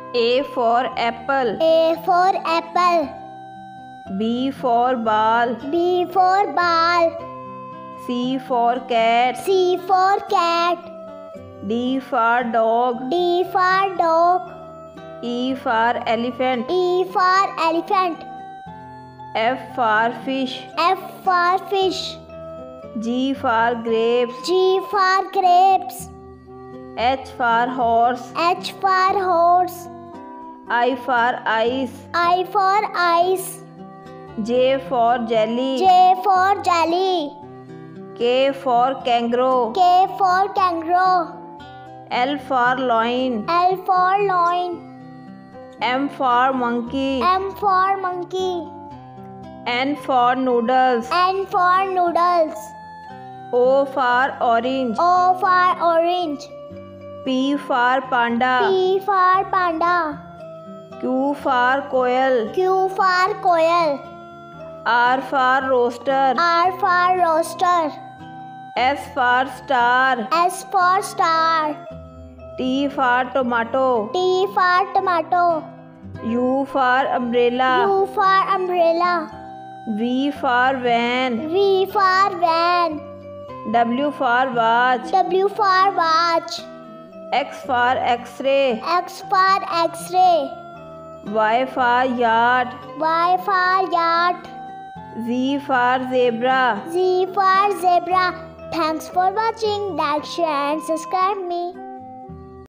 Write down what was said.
A for apple. A for apple. B for ball. B for ball. C for cat. C for cat. D for dog. D for dog. E for elephant. E for elephant. F for fish. F for fish. G for grapes. G for grapes. H for horse. H for horse. I for ice. I for ice. J for jelly. J for jelly. K for kangaroo. K for kangaroo. L for loin. L for loin. M for monkey. M for monkey. N for noodles. N for noodles. O for orange. O for orange. P for panda. P for panda. Q for koel. Q for koel. R for rooster. R for rooster. S for star. S for star. T for tomato. T for tomato. U for umbrella. U for umbrella. V for van. V for van. W for watch. W for watch. X for x-ray. X for x-ray. Y for yacht. Y for yacht. Z for zebra. Z for zebra. Thanks for watching. Like, share and subscribe me.